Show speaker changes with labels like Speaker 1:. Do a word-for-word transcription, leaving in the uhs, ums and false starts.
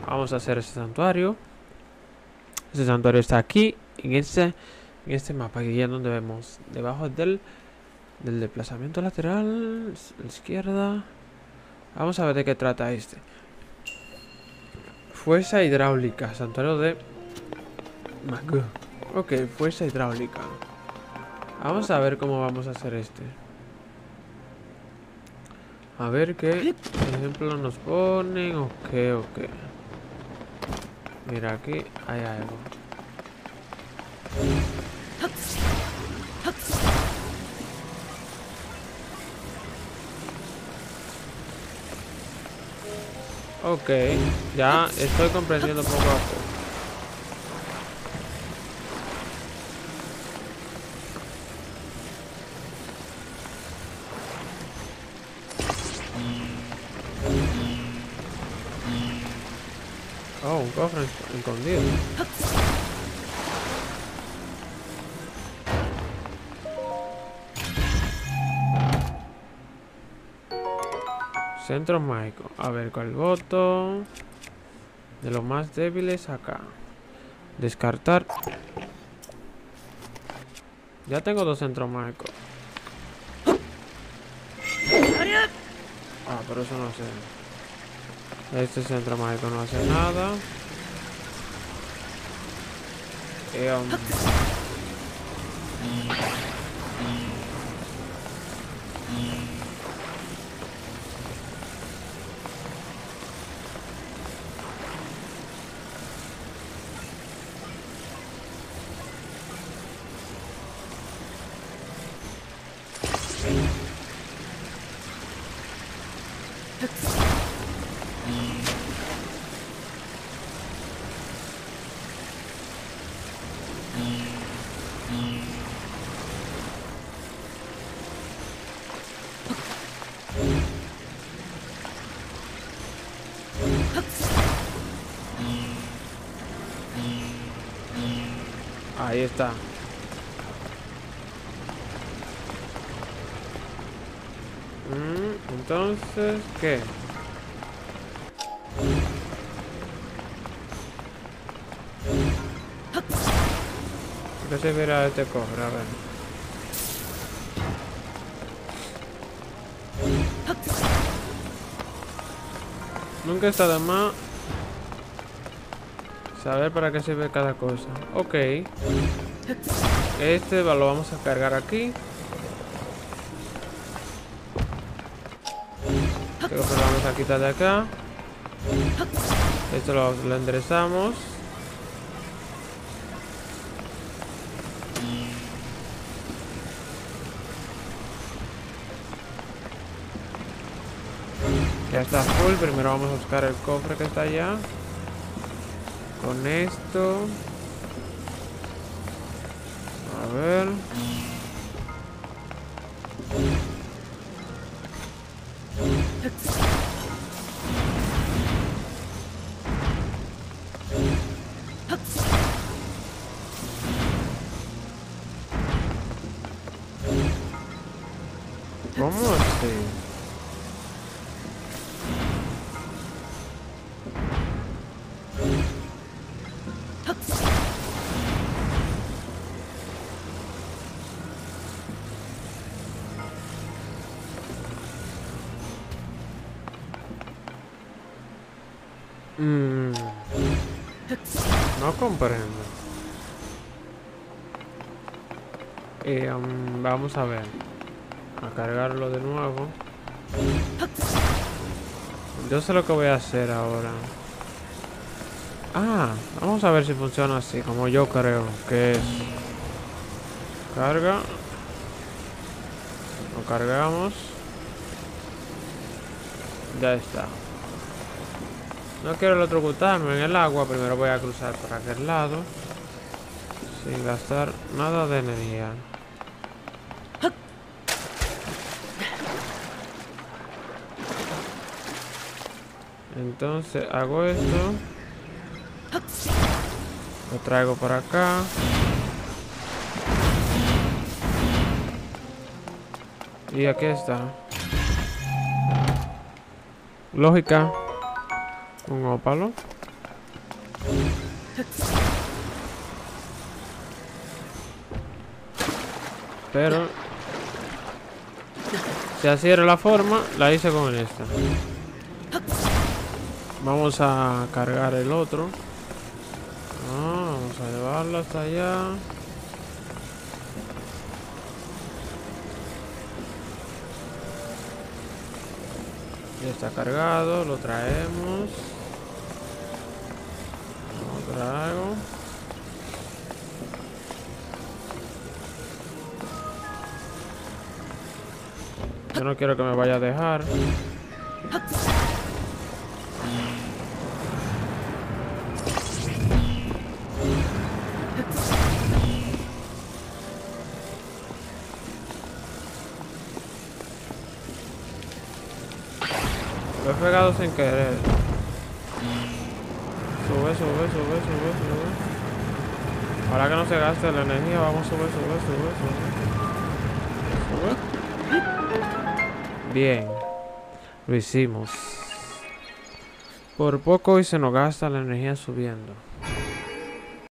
Speaker 1: Vamos a hacer ese santuario. Ese santuario está aquí, en este, en este mapa, aquí es donde vemos, debajo del, del desplazamiento lateral, a la izquierda. Vamos a ver de qué trata este. Fuerza hidráulica, santuario de Magoo. Ok, fuerza hidráulica. Vamos a ver cómo vamos a hacer este. A ver qué ejemplo nos ponen. Ok, ok. Mira, aquí hay algo. Ok, ya estoy comprendiendo poco a poco. Oh, un cofre escondido. Centro mágico. A ver, ¿cuál voto? De los más débiles acá. Descartar. Ya tengo dos centros mágicos. Ah, pero eso no sé. Este centro mágico no hace nada. Eh, um... Ahí está. Mm, entonces, ¿qué? ¿Qué se verá este cofre? A ver. Nunca está de más saber para qué sirve cada cosa. Ok. Este lo vamos a cargar aquí. Este cofre lo vamos a quitar de acá. Esto lo, lo enderezamos. Ya está full. Primero vamos a buscar el cofre que está allá. Con esto. A ver. ¿Cómo así? Mm, no comprendo. Eh, um, vamos a ver. A cargarlo de nuevo. Yo sé lo que voy a hacer ahora. Ah, vamos a ver si funciona así, como yo creo que es. Carga. Lo cargamos. Ya está. No quiero electrocutarme en el agua. Primero voy a cruzar por aquel lado. Sin gastar nada de energía. Entonces hago esto. Lo traigo para acá. Y aquí está. Lógica. Un ópalo. Pero si así era la forma, la hice con esta. Vamos a cargar el otro. Ah, vamos a llevarlo hasta allá. Ya está cargado, lo traemos. Lo traigo. Yo no quiero que me vaya a dejar. Lo he pegado sin querer. Sube, sube, sube, sube, sube. Ahora que no se gaste la energía, vamos a subir, sube, sube, sube. Sube. Bien. Lo hicimos. Por poco y se nos gasta la energía subiendo.